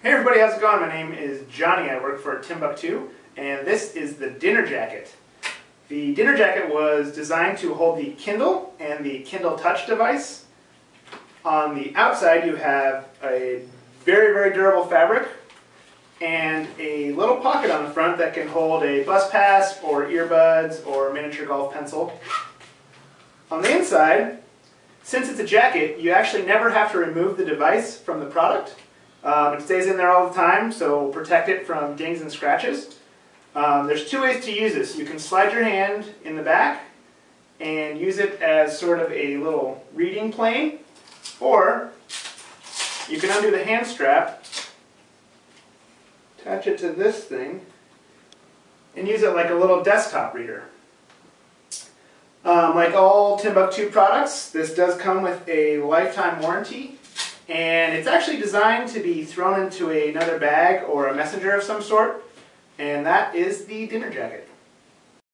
Hey everybody, how's it going? My name is Johnny. I work for Timbuk2, and this is the dinner jacket. The dinner jacket was designed to hold the Kindle and the Kindle Touch device. On the outside you have a very durable fabric and a little pocket on the front that can hold a bus pass or earbuds or a miniature golf pencil. On the inside, since it's a jacket, you actually never have to remove the device from the product. It stays in there all the time, so protect it from dings and scratches. There's two ways to use this. You can slide your hand in the back and use it as sort of a little reading plane, or you can undo the hand strap, attach it to this thing, and use it like a little desktop reader. Like all Timbuk2 products, this does come with a lifetime warranty. And it's actually designed to be thrown into another bag or a messenger of some sort, and that is the dinner jacket.